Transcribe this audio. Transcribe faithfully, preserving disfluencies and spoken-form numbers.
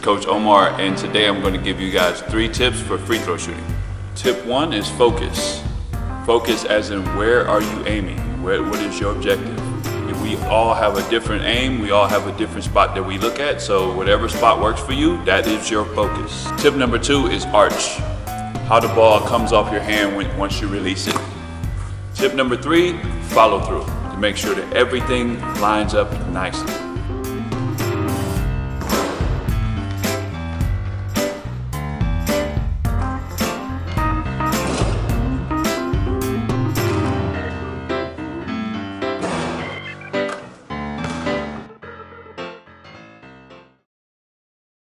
Coach Omar, and today I'm going to give you guys three tips for free throw shooting. Tip one is focus. Focus as in where are you aiming? Where, what is your objective? We all have a different aim, we all have a different spot that we look at, so whatever spot works for you, that is your focus. Tip number two is arch. How the ball comes off your hand when, once you release it. Tip number three, follow through, to make sure that everything lines up nicely.